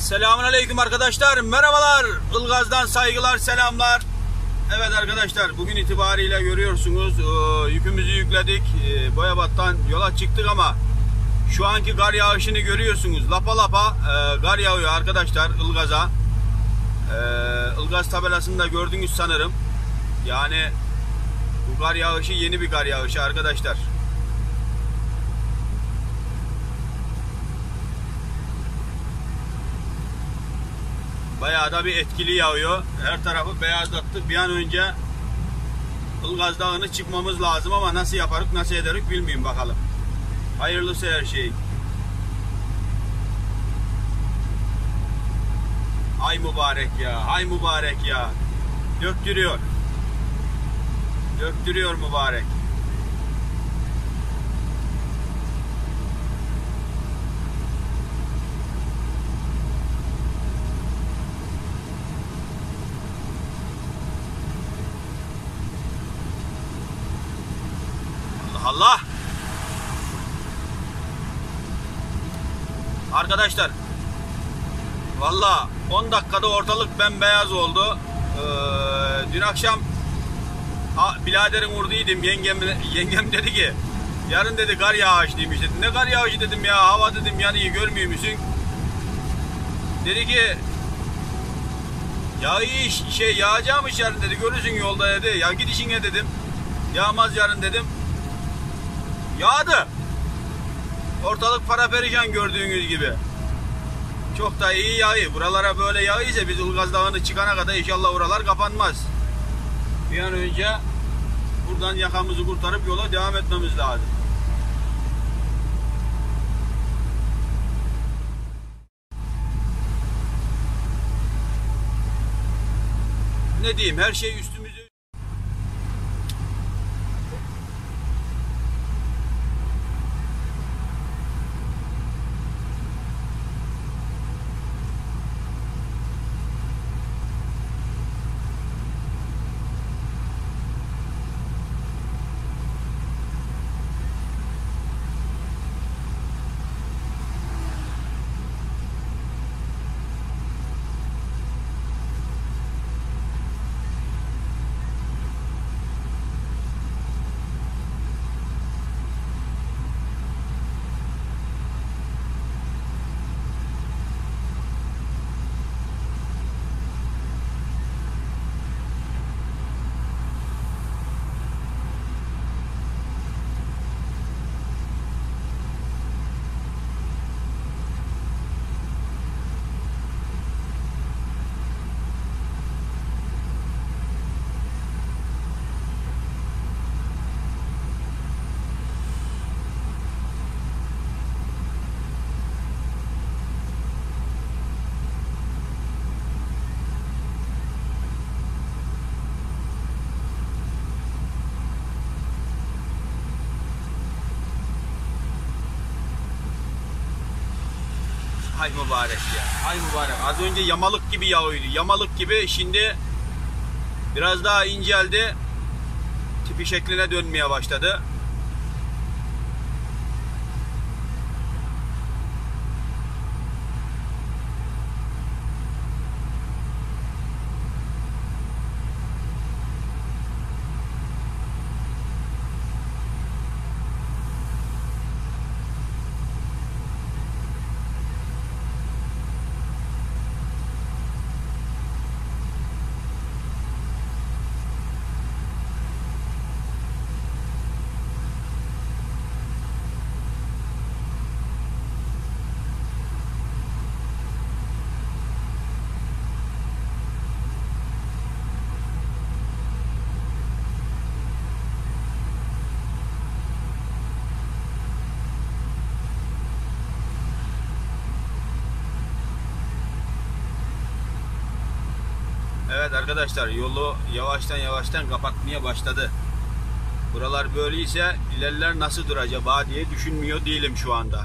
Selamünaleyküm arkadaşlar. Merhabalar. Ilgaz'dan saygılar, selamlar. Evet arkadaşlar, bugün itibariyle görüyorsunuz yükümüzü yükledik. Boyabat'tan yola çıktık ama şu anki kar yağışını görüyorsunuz. Lapa lapa kar yağıyor arkadaşlar Ilgaz'a. Ilgaz tabelasını da gördünüz sanırım. Yani bu kar yağışı yeni bir kar yağışı arkadaşlar. Bayağı da bir etkili yağıyor. Her tarafı beyazlattı. Bir an önce Ilgaz Dağı'nı çıkmamız lazım ama nasıl yaparız, nasıl ederiz bilmiyorum bakalım. Hayırlısı her şey. Ay mübarek ya, ay mübarek ya. Döktürüyor. Döktürüyor mübarek. Allah! Arkadaşlar valla 10 dakikada ortalık bembeyaz oldu. Dün akşam biraderin vurduydum, yengem dedi ki yarın dedi kar yağışlıymış dedi. Ne kar yağışı dedim ya, hava dedim yanıyor görmüyor musun? Dedi ki yağacakmış yarın dedi, görürsün yolda dedi. Ya git işine dedim, yağmaz yarın dedim. Yağdı. Ortalık paraperişan gördüğünüz gibi. Çok da iyi yağıyor. Buralara böyle yağıysa biz Ilgaz Dağı'nı çıkana kadar inşallah oralar kapanmaz. Bir an önce buradan yakamızı kurtarıp yola devam etmemiz lazım. Ne diyeyim, her şey üstümüzü. Ay mübarek ya. Ay mübarek. Az önce yamalık gibi yağıyordu. Yamalık gibi, şimdi biraz daha inceldi. Tipi şekline dönmeye başladı. Evet arkadaşlar, yolu yavaştan kapatmaya başladı. Buralar böyleyse ilerler nasıldır acaba diye düşünmüyor değilim şu anda.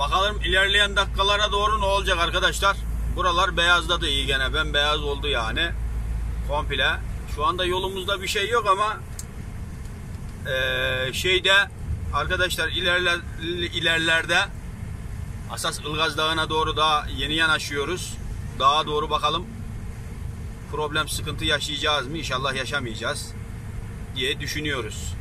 Bakalım ilerleyen dakikalara doğru ne olacak arkadaşlar. Buralar beyazladı iyi gene. Bembeyaz oldu yani. Komple. Şu anda yolumuzda bir şey yok ama şeyde arkadaşlar ilerlerde asas Ilgaz Dağı'na doğru daha yeni yanaşıyoruz. Dağa doğru bakalım. Problem, sıkıntı yaşayacağız mı? İnşallah yaşamayacağız diye düşünüyoruz.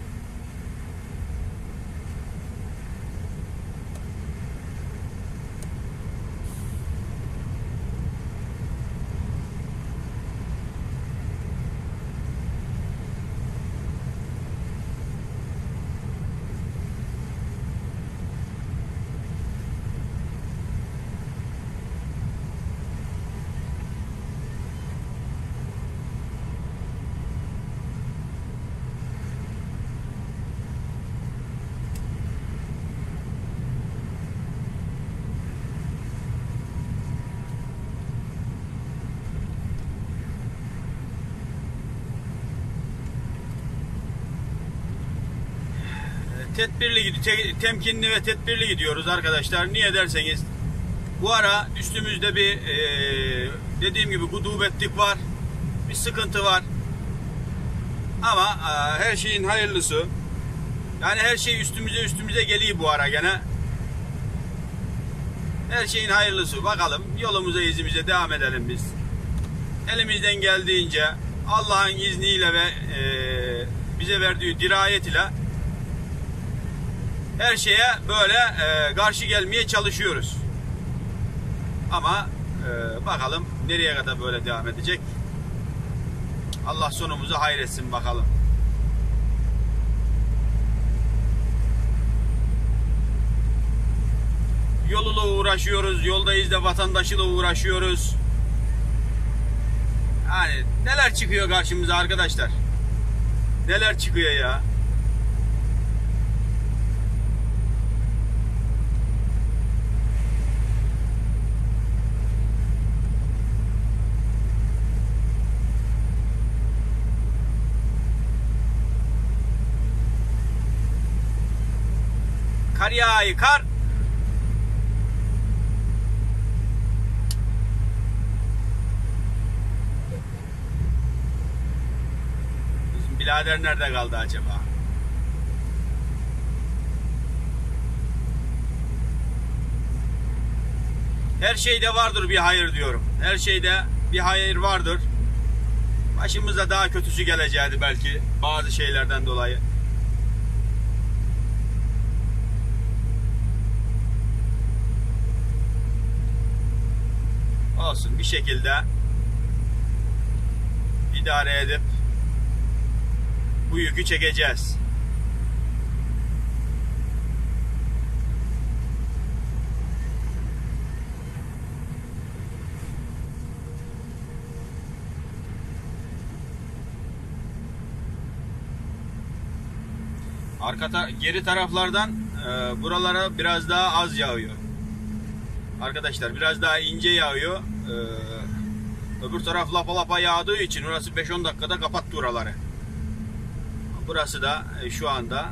Temkinli ve tedbirli gidiyoruz arkadaşlar. Niye derseniz bu ara üstümüzde bir dediğim gibi gudubetlik var. Bir sıkıntı var. Ama her şeyin hayırlısı. Yani her şey üstümüze geliyor bu ara gene. Her şeyin hayırlısı. Bakalım yolumuza, izimize devam edelim biz. Elimizden geldiğince Allah'ın izniyle ve bize verdiği dirayet ile her şeye böyle karşı gelmeye çalışıyoruz. Ama bakalım nereye kadar böyle devam edecek. Allah sonumuzu hayretsin bakalım. Yoluyla uğraşıyoruz. Yoldayız da vatandaşıyla uğraşıyoruz. Yani neler çıkıyor karşımıza arkadaşlar. Neler çıkıyor ya. Kar yağıyor, kar. Bizim birader nerede kaldı acaba? Her şeyde vardır bir hayır diyorum. Her şeyde bir hayır vardır. Başımıza daha kötüsü geleceğiydi belki bazı şeylerden dolayı. Olsun, bir şekilde idare edip bu yükü çekeceğiz. Geri taraflardan buralara biraz daha az yağıyor. Arkadaşlar biraz daha ince yağıyor. Öbür taraf lapa lapa yağdığı için orası 5-10 dakikada kapattı oraları. Burası da şu anda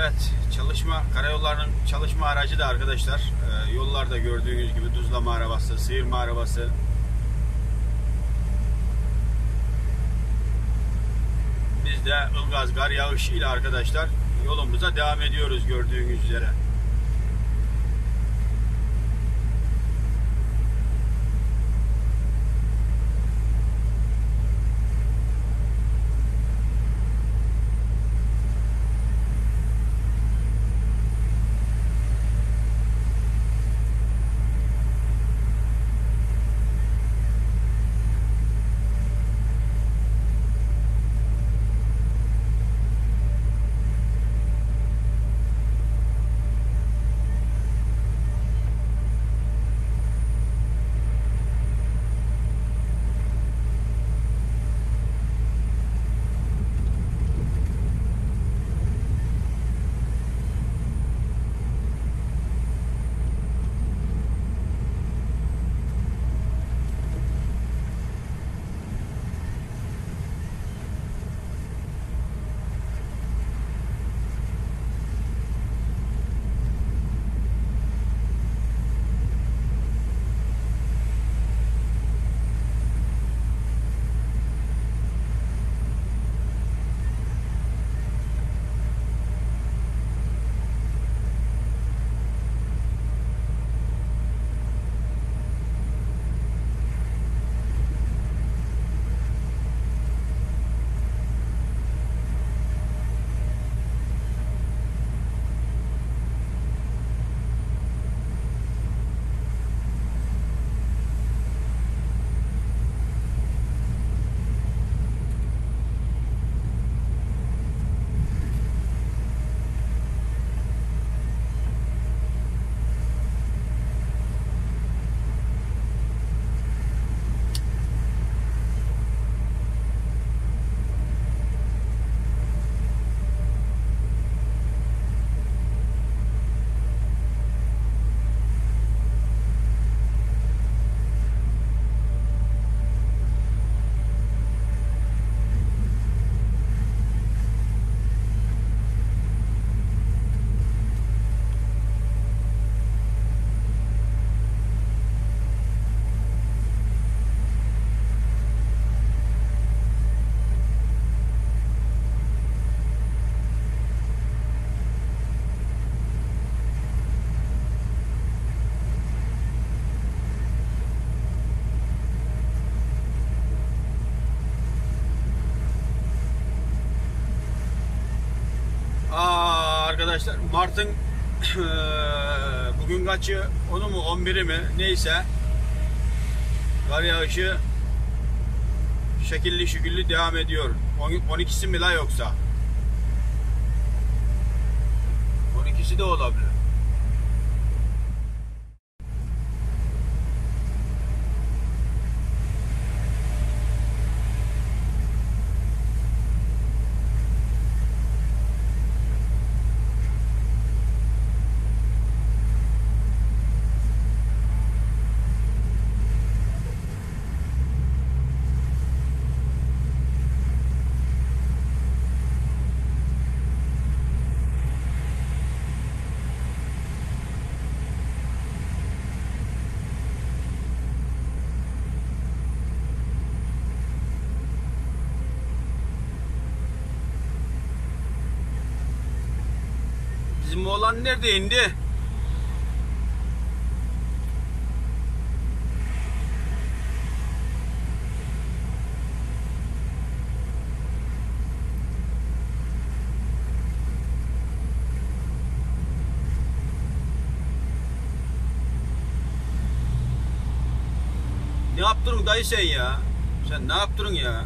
Evet, karayollarının çalışma aracı da arkadaşlar. Yollarda gördüğünüz gibi tuzlama arabası, sıyırma arabası. Biz de Ilgaz gar yağışı ile arkadaşlar yolumuza devam ediyoruz gördüğünüz üzere. Arkadaşlar Mart'ın bugün kaçı, 10'u mu 11'i mi neyse, kar yağışı şekilli şüküllü devam ediyor. 12'si mi la yoksa? 12'si de olabilir. Bizim oğlan nerede indi? Ne yaptın dayı sen ya? Sen ne yaptın ya?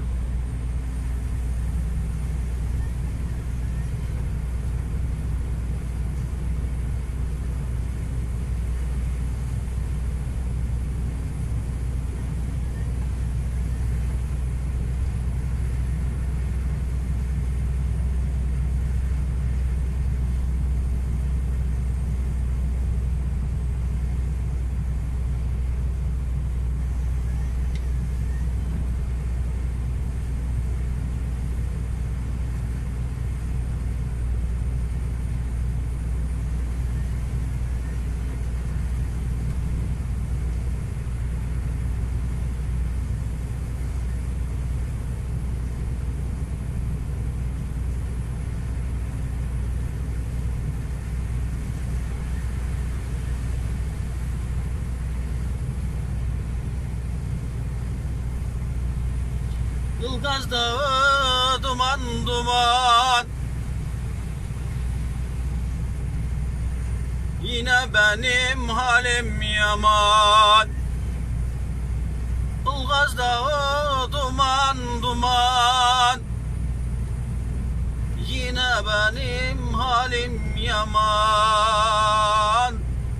Ilgaz Dağı duman duman, yine benim halim yaman. Ilgaz Dağı duman duman, yine benim halim yaman.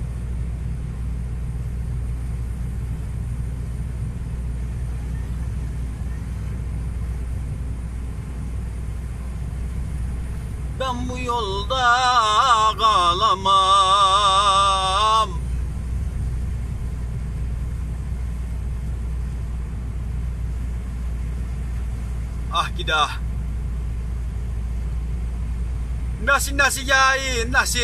Ben bu yolda kalamam. Ah gidi ah. Nasıl ya, nasıl?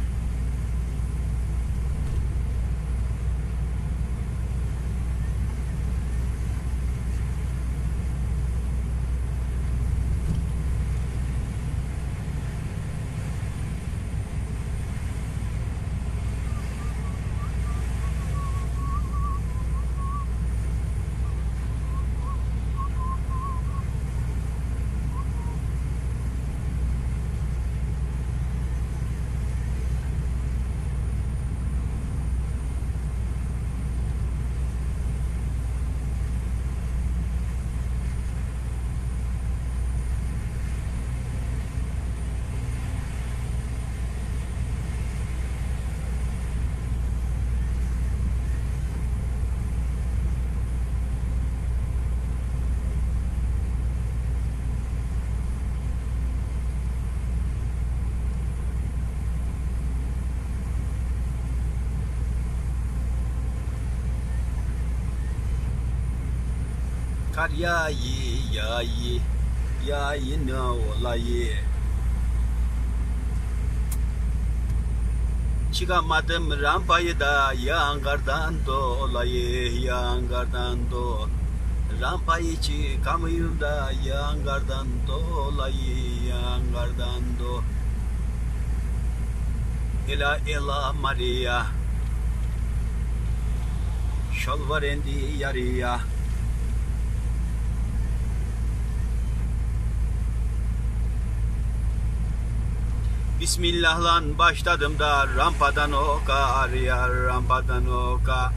Kar yağıyı ne olayı. Çıkamadım rampayı da yağan kardan dolayı, yağan kardan do. Rampayı çıkamıyorum da yağan kardan dolayı, yağan kardan do. Ela ela Maria, şol var endi yarıya. Bismillah'la başladım da rampadan oka araya, rampadan oka.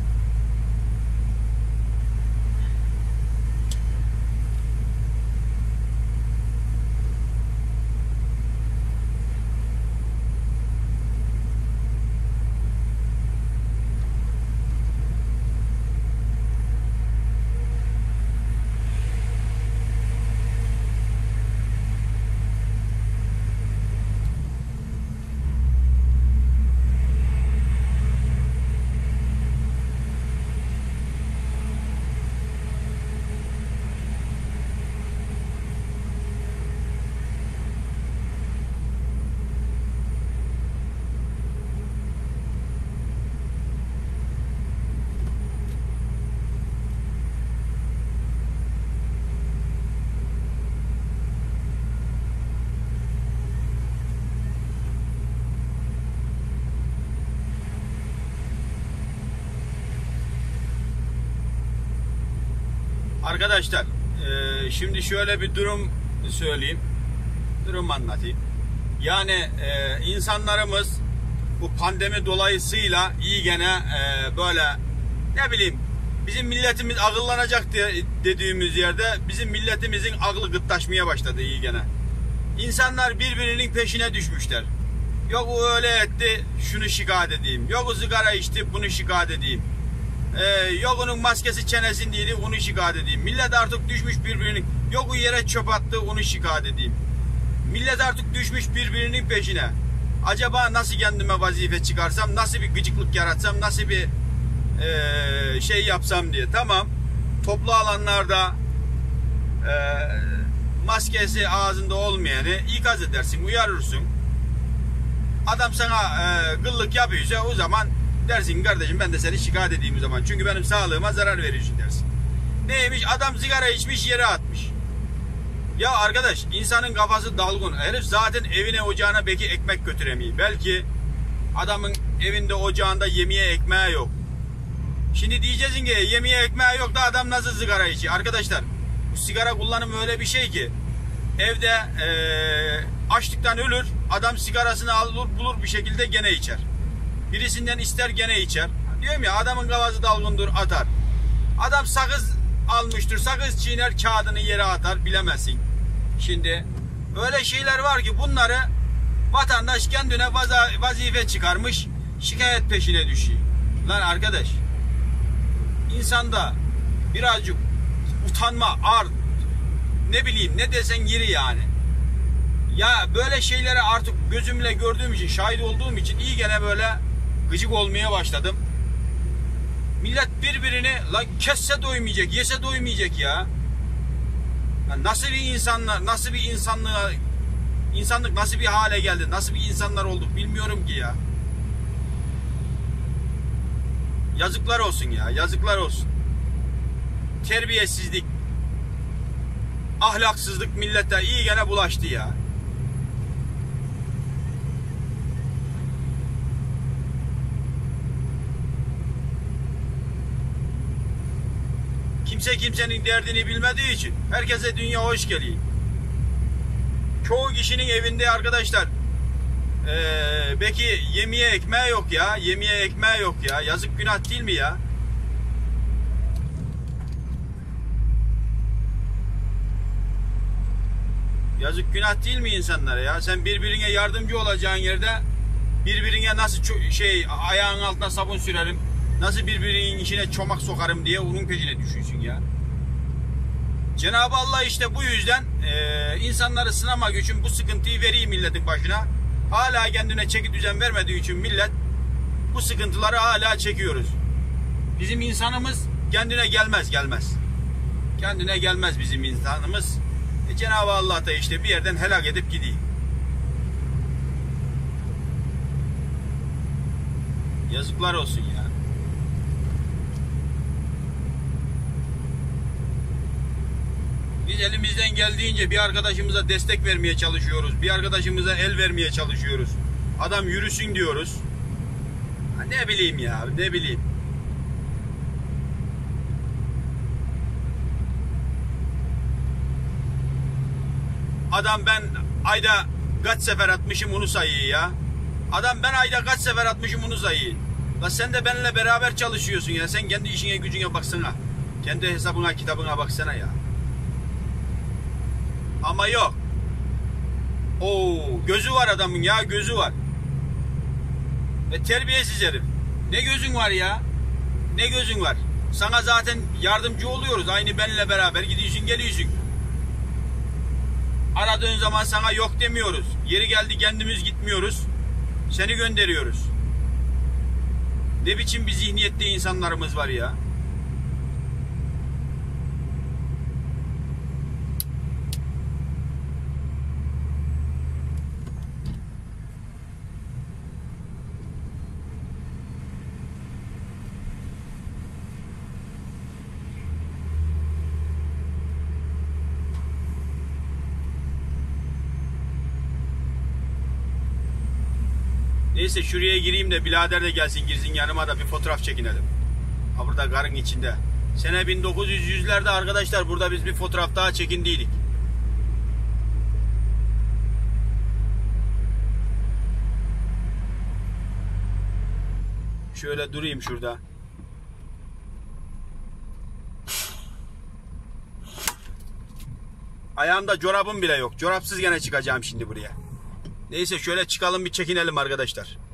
Arkadaşlar şimdi şöyle bir durum söyleyeyim. Durum anlatayım. Yani insanlarımız bu pandemi dolayısıyla iyi gene böyle ne bileyim bizim milletimiz akıllanacak dediğimiz yerde bizim milletimizin aklı gıtlaşmaya başladı iyi gene. İnsanlar birbirinin peşine düşmüşler. Yok o öyle etti şunu şikayet edeyim. Yok o sigara içti bunu şikayet edeyim. Yok onun maskesi çenesindeydi onu şikayet edeyim. Millet artık düşmüş birbirinin. Yok o yere çöp attı onu şikayet edeyim. Millet artık düşmüş birbirinin peşine. Acaba nasıl kendime vazife çıkarsam, nasıl bir gıcıklık yaratsam, nasıl bir şey yapsam diye. Tamam, toplu alanlarda maskesi ağzında olmayanı ikaz edersin, uyarırsın. Adam sana gıllık yapıyorsa o zaman dersin kardeşim ben de seni şikayet edeyim o zaman. Çünkü benim sağlığıma zarar veriyorsun dersin. Neymiş? Adam sigara içmiş yere atmış. Ya arkadaş insanın kafası dalgın. Herif zaten evine ocağına belki ekmek götüremiyor. Belki adamın evinde ocağında yemeğe ekmeği yok. Şimdi diyeceksin ki yemeğe ekmeği yok da adam nasıl sigara içiyor? Arkadaşlar Bu sigara kullanımı öyle bir şey ki evde açlıktan ölür, adam sigarasını alır bulur bir şekilde gene içer. Birisinden ister gene içer. Diyorum ya, adamın kafası dalgındır, atar. Adam sakız almıştır, sakız çiğner, kağıdını yere atar, bilemezsin. Şimdi öyle şeyler var ki bunları vatandaş kendine vazife çıkarmış, şikayet peşine düşüyor. Lan arkadaş, insanda birazcık utanma, ar, ne bileyim ne desen yeri yani. Ya böyle şeylere artık gözümle gördüğüm için, şahit olduğum için iyi gene böyle gıcık olmaya başladım. Millet birbirini lan kesse doymayacak, yese doymayacak ya. Nasıl bir insanlar, nasıl bir insanlık nasıl bir hale geldi, nasıl bir insanlar olduk bilmiyorum ki ya. Yazıklar olsun ya, yazıklar olsun. Terbiyesizlik, ahlaksızlık millete iyi gene bulaştı ya. Kimse kimsenin derdini bilmediği için herkese dünya hoş geliyor. Çoğu kişinin evinde arkadaşlar belki yemeğe ekmeği yok ya. Yemeğe ekmeği yok ya. Yazık, günah değil mi ya? Yazık, günah değil mi insanlara ya? Sen birbirine yardımcı olacağın yerde birbirine nasıl ayağın altına sabun sürerim, nasıl birbirinin içine çomak sokarım diye onun peşine düşüyorsun ya. Cenab-ı Allah işte bu yüzden insanları sınamak için bu sıkıntıyı veriyor milletin başına. Hala kendine çeki düzen vermediği için millet bu sıkıntıları hala çekiyoruz. Bizim insanımız kendine gelmez. Kendine gelmez bizim insanımız. Cenab-ı Allah da işte bir yerden helak edip gidiyor. Yazıklar olsun ya. Biz elimizden geldiğince bir arkadaşımıza destek vermeye çalışıyoruz. Bir arkadaşımıza el vermeye çalışıyoruz. Adam yürüsün diyoruz. Ne bileyim ya, ne bileyim. Adam ben ayda kaç sefer atmışım onu sayıyor ya. Adam ben ayda kaç sefer atmışım onu sayıyor. La sen de benimle beraber çalışıyorsun ya. Sen kendi işine gücüne baksana. Kendi hesabına kitabına baksana ya. Ama yok. Oo, gözü var adamın ya, gözü var. Ve terbiyesiz herif. Ne gözün var ya? Ne gözün var? Sana zaten yardımcı oluyoruz. Aynı benimle beraber gidiyorsun geliyorsun. Aradığın zaman sana yok demiyoruz. Yeri geldi kendimiz gitmiyoruz. Seni gönderiyoruz. Ne biçim bir zihniyette insanlarımız var ya. Neyse şuraya gireyim de birader de gelsin, girsin yanıma da bir fotoğraf çekinelim. Ha, burada karın içinde. Sene 1900'lerde arkadaşlar burada biz bir fotoğraf daha çekindiydik. Şöyle durayım şurada. Ayağımda çorabım bile yok. Çorapsız gene çıkacağım şimdi buraya. Neyse şöyle çıkalım bir çekinelim arkadaşlar.